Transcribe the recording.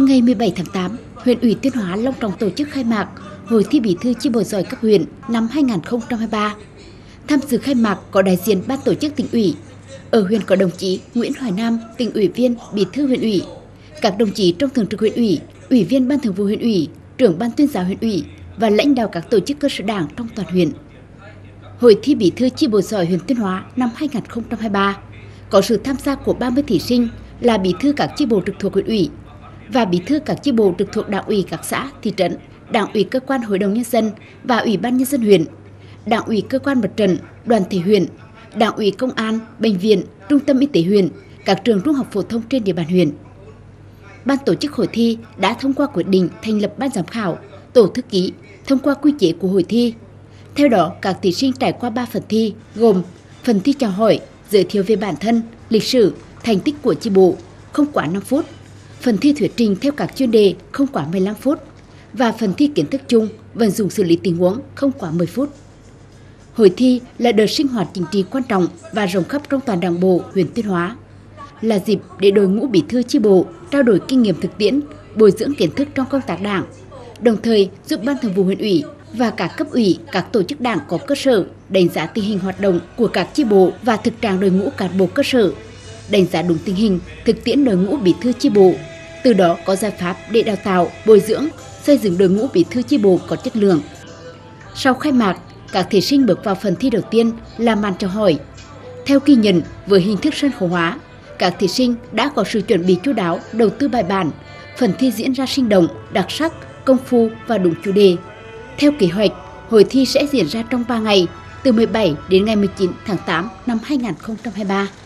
Ngày 17 tháng 8, huyện ủy Tuyên Hóa long trọng tổ chức khai mạc Hội thi bí thư chi bộ giỏi cấp huyện năm 2023. Tham dự khai mạc có đại diện ban tổ chức tỉnh ủy. Ở huyện có đồng chí Nguyễn Hoài Nam, tỉnh ủy viên, bí thư huyện ủy, các đồng chí trong thường trực huyện ủy, ủy viên ban thường vụ huyện ủy, trưởng ban tuyên giáo huyện ủy và lãnh đạo các tổ chức cơ sở đảng trong toàn huyện. Hội thi bí thư chi bộ giỏi huyện Tuyên Hóa năm 2023 có sự tham gia của 30 thí sinh là bí thư các chi bộ trực thuộc huyện ủy và bí thư các chi bộ trực thuộc đảng ủy các xã, thị trấn, đảng ủy cơ quan hội đồng nhân dân và ủy ban nhân dân huyện, đảng ủy cơ quan mặt trận, đoàn thể huyện, đảng ủy công an, bệnh viện, trung tâm y tế huyện, các trường trung học phổ thông trên địa bàn huyện. Ban tổ chức hội thi đã thông qua quyết định thành lập ban giám khảo, tổ thư ký, thông qua quy chế của hội thi. Theo đó, các thí sinh trải qua 3 phần thi gồm phần thi chào hỏi, giới thiệu về bản thân, lịch sử, thành tích của chi bộ, không quá 5 phút. Phần thi thuyết trình theo các chuyên đề không quá 15 phút và phần thi kiến thức chung, vận dụng xử lý tình huống không quá 10 phút. Hội thi là đợt sinh hoạt chính trị quan trọng và rộng khắp trong toàn Đảng bộ huyện Tuyên Hóa, là dịp để đội ngũ bí thư chi bộ trao đổi kinh nghiệm thực tiễn, bồi dưỡng kiến thức trong công tác đảng, đồng thời giúp ban thường vụ huyện ủy và các cấp ủy, các tổ chức đảng có cơ sở đánh giá tình hình hoạt động của các chi bộ và thực trạng đội ngũ cán bộ cơ sở, đánh giá đúng tình hình, thực tiễn đội ngũ bí thư chi bộ, từ đó có giải pháp để đào tạo, bồi dưỡng, xây dựng đội ngũ bí thư chi bộ có chất lượng. Sau khai mạc, các thí sinh bước vào phần thi đầu tiên là màn chào hỏi. Theo ghi nhận với hình thức sân khấu hóa, các thí sinh đã có sự chuẩn bị chu đáo, đầu tư bài bản, phần thi diễn ra sinh động, đặc sắc, công phu và đúng chủ đề. Theo kế hoạch, hội thi sẽ diễn ra trong 3 ngày, từ 17 đến ngày 19 tháng 8 năm 2023.